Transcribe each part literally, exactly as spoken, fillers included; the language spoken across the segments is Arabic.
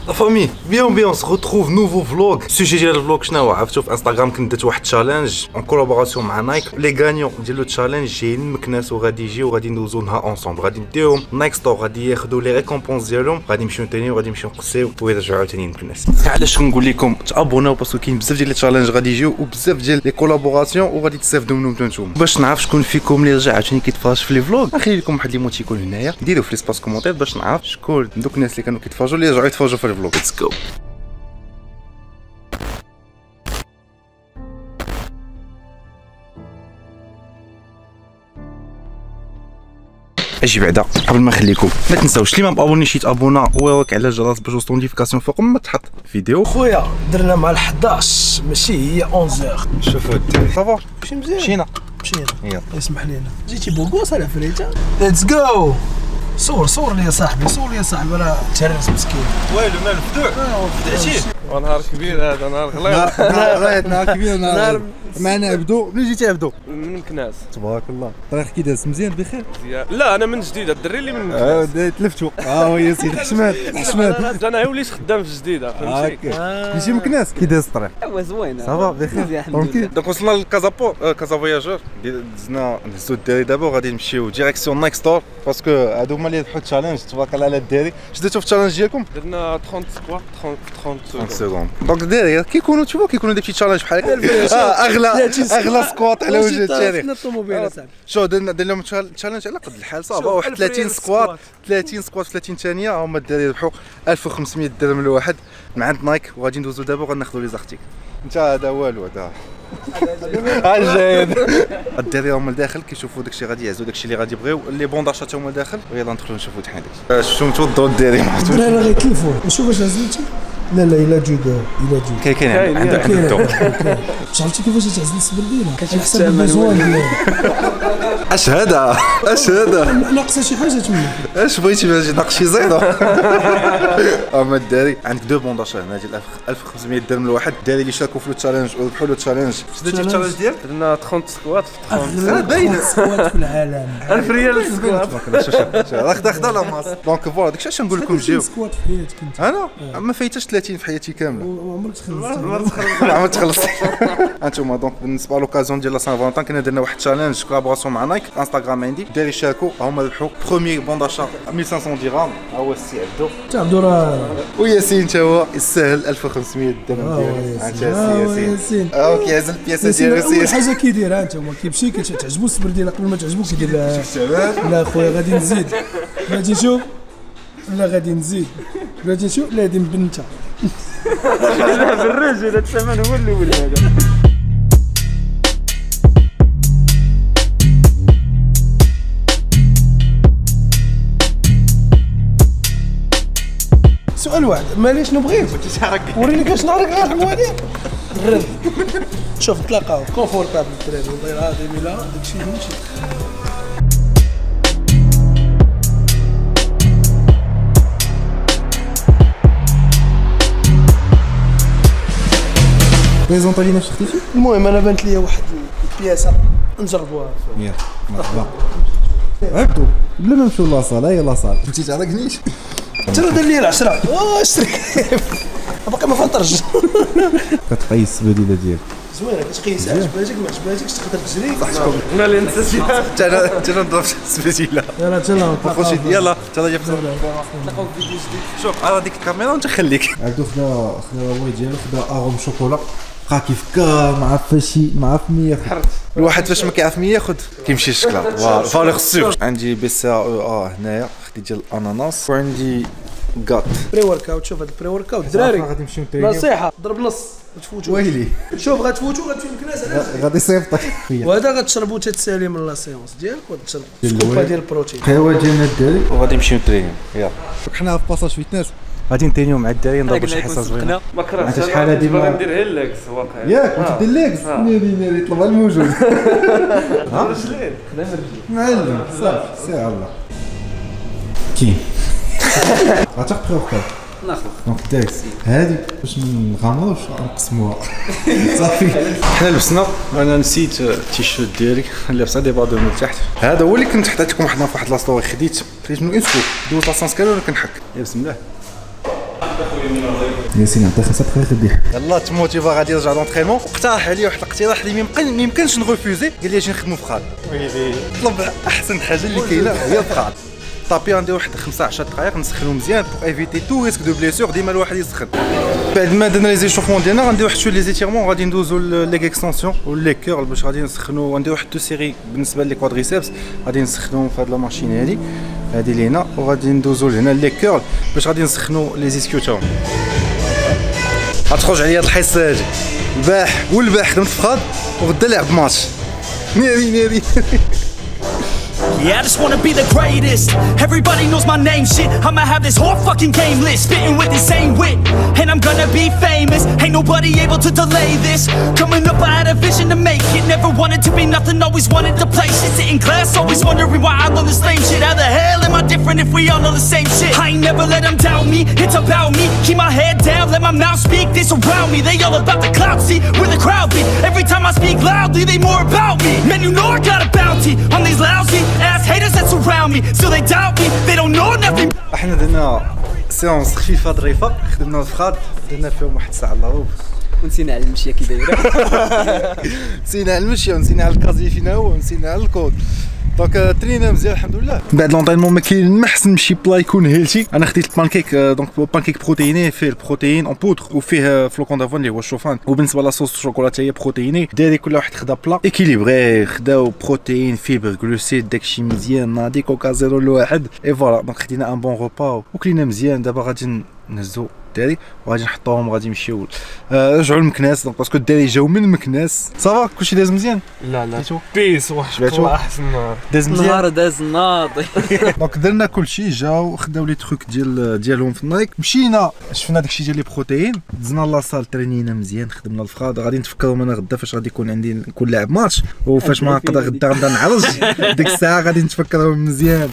لا فامي بيان بيان سو ريتروف نوفو فلوغ. السوجي ديال الفلوغ شنو هو؟ عرفتو في انستغرام كنت درت واحد تشالنج اون كولابوراسيون مع نايك. لي غانيون ديال لو تشالنج جايين مكناس وغادي يجيو وغادي ندوزو نهار اونصومبل. غادي نديهم نايك ستور، غادي ياخذوا لي ريكومبونس ديالهم، غادي نمشيو نتينيو وغادي نمشيو نقسيو ويرجعوا عاوتاني مكناس. علاش كنقول لكم تابوناو؟ باسكو كاين بزاف ديال لي تشالنج غادي يجيو وبزاف ديال لي كولابوراسيون وغادي تستافدوا منهم نتوما. باش نعرف شكون فيكم اللي رجع عاوتاني كيتفرج في لي فلوغ، نخلي لكم واحد ليموتيكون هنايا ديروا في ليسباس كومونتير باش نعرف شكون دوك الناس اللي كانوا كيتفرجوا اللي رجعوا يتفرجوا في الفلوغ. ليتس جو. اجي بعدا قبل ما نخليكم ما تنساوش اللي ما مابونيش يتابونا ويرك على الجرس باش توصلوا نوتيفيكاسيون فوق ما تحط فيديو. خويا درنا مع الحداش ماشي هي اونزور. شوفوا الدراري صافا ماشي مزيان. مشينا مشينا يلا اسمح لينا جيتي بوغوس على فريته. ليتس جو. صور صور لي يا صاحبي، صور لي يا صاحبي راه تهرس مسكين. والو مال الفدوع بدعتيه. ونهار كبير هذا نهار غليظ. نهار نهار كبير نهار معنا عبدو. منين جيتي عبدو؟ من مكناس. تبارك الله. طريق كي داز مزيان بخير؟ مزيان. لا انا من جديده الدري اللي من اه مكناس. تلفتو. اه هو يا سيدي حشمات حشمات. انا وليت خدام في جديده فهمتي. هكا ماشي مكناس كي داز الطريق؟ هو زوينه صافا بخير ترونكيل. دونك وصلنا لكازابو كازا فواياجور. دزنا نهزو الدراري دابا وغادي نمشيو ديريكسيون نايك ستور باسكو هادو هما اللي ربحوا التشالنج. تبارك الله على الدراري. شديتو في التشالنج ديالكم؟ درنا ثلاثين سكوات ثلاثين ثلاثين سكوند. دونك الدراري كيكونوا تشوفوا كيكونوا دي بتي تشالنج بحال هكا اغلى اغلى سكوات على وجه التاريخ. شو درنا درنا لهم تشالنج على قد الحال صافا. واحد ثلاثين سكوات ثلاثين سكوات في ثلاثين ثانيه هما الدراري ربحوا ألف وخمسمية درهم الواحد من عند نايك. وغادي ندوزو دابا وغناخذوا لي زارتيك. انت هذا والو هذا ها الجاي. الدراري هما لداخل كيشوفوا داكشي غادي يعزوا داكشي اللي غادي يبغيو. لي بون داشا تا هما لداخل ويلا ندخلوا نشوفوا حنا داكشي. شفتوا متوضوا الدراري ما عرفتوش. لا لا غير كيفو نشوف واش عزلتي. لا لا الا جود الا جود كاين كاين عنده عنده الذوق. واش عرفتي كيفاش تعزل السبرديله؟ على حسب البزوان ديالك. اش هذا اش هذا ناقصه شي حاجه تما. اش بغيتي باش ناقص شي زيضه؟ اما الدراري عندك دو بون داشا هنا ديال ألف وخمسمية درهم الواحد. الدراري اللي شاركوا في لو تشالنج وربحوا لو تشالنج. شديتي في التشالنج ديالك؟ درنا ثلاثين سكوات في اغلى باينه سكوات في العالم. ألف ريال السكوات. خدا خدا لا ماس. دونك فوالا داكشي علاش نقول لكم جيو. سكوات في حياتك انت. انا ما فايتاش ثلاثين في حياتي كامله. عمرك تخلصت؟ عمرك تخلصت. انتوما دونك بالنسبه لوكازيون ديال لا سان فالونتان كنا درنا واحد تشالنج كولابوراسيون مع نايك. انستغرام عندي الدراري شاركوا هما ربحوا بروميي بون داشا ألف وخمسمية درهم. ها هو السي عبدو. تا عبدو راه وياسين تا هو يستاهل ألف وخمسمية درهم ديالو. انت السي ياسين ها هو كيعزل البياسه ديالو. اول حاجه كيديرها انت هو كيمشي كتعجبو السبرديله قبل ما تعجبو كيدير لا خويا غادي نزيد غادي نشوف لا غادي نزيد غادي نشوف لا غادي نبنتا. لا بالرجل الثمن هو اللي ولي هذا. سؤال واحد معليش نبغيك وريني كاش نعرق غير الحوايج غير شوف نتلاقاو كونفورتابل الدراري والله العظيم الا داكشي ماشي. بريزونطا لينا شي اختيتي. المهم انا بانت لي واحد البياسه نجربوها. يلا مرحبا عبدو بلا ما نمشيو لاصال. هاي لاصال كنتي تعرقنيش ترى دار لي العشرة. اه اشتري باقي ما فطرش. كتقيس السباديله ديالك زوينه كتقيس عجباتك ما عجباتكش تقدر تجري. انا اللي نسيتها. حتى انا حتى انا نضرب السبيتيلا. يلا تلا خوشي يلا حتى جا نتلاقاو في فيديو جديد. شوف انا ديك الكاميرا وانت خليك. عبدو خدا خدا الواي ديالو خدا اغوم شوكولا بقى كيف كا ما عرف فاشي ما عرف مين ياخذ. الواحد فاش ما كيعرف مين ياخذ كيمشي الشكلاط. فالور سيغ. عندي بي سي او اه هنايا خديت ديال الاناناس وعندي كاط بري ورك اوت. شوف هذا البري ورك اوت الدراري غادي نمشيو نترينيو. نصيحه ضرب نص تفوتوا. ويلي شوف غتفوتوا غتمشي مكناس غادي يصيفطك. وهذا غتشربوا تتسالي من لا سيونس ديالك وتشرب سكوبا ديال البروتين. القهوه ديالنا الدراري وغادي نمشيو نترينيو. يلا حنا في باساج فيتنس غادي نترينيو مع الدراري نضربوا شي حصه زوينه. ما كرهتش انت شحال هادي باغي ما ندير هيلكس واقع. ياك كنت دير ليكس ناري ناري طلب الموجود. ها رجلين معلم صافي سي على الله كاين. غتاخد بخير ناخذ دونك داكس هادي باش ما نغامروش نقسموها صافي. حنا لبسنا انا نسيت التيشيرت ديالي لابسه ديبادور من تحت. هذا هو اللي كنت حطيت لكم واحد لا ستوري. خديت خديت من اون سكوب دوز لاسانس كانوا كنحك. يا بسم الله ياسين عطيه خمسة دقائق الضحك. يلا تموتيفا غادي يرجع لونطرينمون، اقترح عليه واحد الاقتراح اللي ميمكن ما يمكنش نغوفوزي، قال لي اجي نخدمو في خال. ويلي طلب احسن حاجه اللي كاينه هي في خال. طابي غندير واحد خمسة عشرة دقائق نسخنو مزيان بوغ ايفيتي تو ريسك دو بليسور، ديما الواحد يسخن. بعد ما درنا لي زيشوفمون ديالنا غندير واحد شويه لي زيتيرمون، غادي ندوزو ليك اكستنسيون ولي كيرل باش غادي نسخنو، غندير واحد دو سيري بالنسبه لي كوادريسيبس غادي نسخنوهم في هاد لا ماشين هادي هادي اللي هنا، وغادي ندوزو لهنا لي كيرل باش غادي نسخنو لي زيسكيو تاعهم. غتخرج عليا هاد الحصه هادي البارح والبارح خدمت في خاد وغدا لعب ماتش ناري ناري. Yeah, I just wanna be the greatest. Everybody knows my name, shit. I'ma have this whole fucking game list, spitting with the same wit, and I'm gonna be famous. Ain't nobody able to delay this. Coming up, I had a vision to make it. Never wanted to be nothing, always wanted to play shit. Sit in class, always wondering why I learn the same shit. How the hell am I different if we all know the same shit? I ain't never let them doubt me. It's about me. Keep my head down, let my mouth speak. They surround me. They all about the clout. See where the crowd be. Every time I speak loudly, they more about me. Man, you know I got a bounty on these lousy haters that surround me, still they doubt me, they don't know nothing. احنا درنا سيونس خفيفه ظريفه، خدمنا في خاد درنا فيهم واحد الساعه الا ربع، ونسينا على المشيه كي دايره. نسينا على المشي ونسينا على الكازي فينا هو ونسينا على الكود. دونك ترينا مزيان الحمد لله. بعد لونطينمون ما كاين ما احسن من شي بلا يكون هيلثي. انا خديت البانكيك، دونك بانكيك بروتيني فيه البروتين اون بودر وفيه فلوكون دافون اللي هو الشوفان، وبالنسبه لاصوص الشوكولاته هي بروتيني. داري كل واحد خدا بلا ايكيليبري، خداو بروتين فيبر جلوسيد داكشي مزيان ناضي كوكا زيرو لواحد اي فوالا. دونك خدينا ان بون روبا وكلينا مزيان. دابا غادي نهزو الدراري وغادي نحطوهم غادي نمشيو رجعوا لمكناس، دونك باسكو الدراري جاو من مكناس. صافا كلشي داز مزيان. لا لا بيس واحد احسن نهار داز مزيان، نهار داز ناضي. دونك درنا كلشي، جاو خداو لي تروك ديال ديالهم في النايك، مشينا شفنا داكشي ديال لي بروتين، دزنا لاصال ترينينا مزيان، خدمنا الفخاد. غادي نتفكروا انا غدا فاش غادي يكون عندي نكون لاعب ماتش، وفاش ما نقدر غدا غنبدا نعرج ديك الساعه غادي نتفكروا مزيان.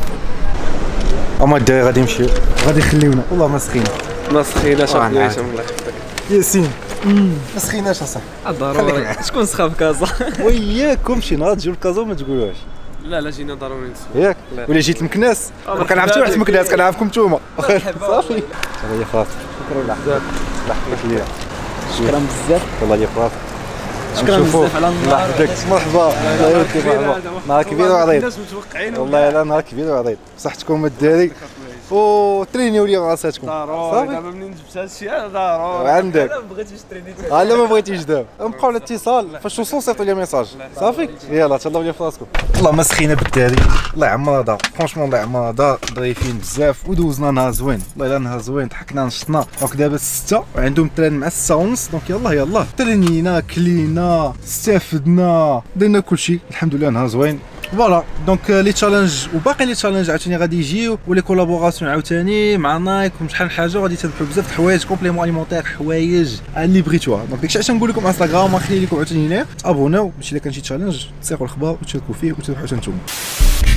اما الدراري غادي يمشيو غادي يخليونا والله ما سخينا ما سخيناش اخويا الله يحفظك. ياسين ما سخيناش اصاحبي. ضروري شكون سخا في كازا؟ وياكم شي نهار تجيو لكازا وما تقولوهاش. لا لا جينا ضروري نسمع ياك ولا جيت لمكناس ما كنعرفش واحد مكناس، كنعرفكم نتوما صافي. يا فاط شكرا بزاف الله يحفظك ليا. شكرا بزاف والله يا فاط. شكرا بزاف على النهار. مرحبا الله يوديك مرحبا. نهار كبير وعظيم الناس متوقعين والله. لا نهار كبير وعظيم بصحتكم الدراري وترينيو لي راساتكم ضروري. دابا منين جبت هذا الشيء ضروري عندك. ما بغيتيش تريني ها لا ما بغيتيش دابا نبقاو على الاتصال، فاش توصلوا صيفطوا لي ميساج صافي. يلاه تهلاو لي في راسكم. والله ما سخينا بالداري، الله يعمرها دار فرونشمون، الله يعمرها دار ظريفين بزاف ودوزنا نهار زوين والله الا نهار زوين. ضحكنا نشطنا. دونك دابا ستة وعندهم تران مع ستة ونص، دونك يلاه يلاه ترينينا كلينا استفدنا درنا كلشي الحمد لله نهار زوين. فوالا دونك لي تشالنج وباقي لي تشالنج عاوتاني غادي يجيو، ولي كولابوراسيون عاوتاني مع نايك وشحال من حاجه غادي تربحوا بزاف د الحوايج كومبليمون اليمونتير، حوايج اللي بغيتوها. دونك داكشي علاش نقول لكم انستغرام غنخلي لكم عاوتاني هنا ابوناو باش الا كان شي تشالنج تصيغوا الخبر وتشاركوا فيه وتربحوا حتى نتوما.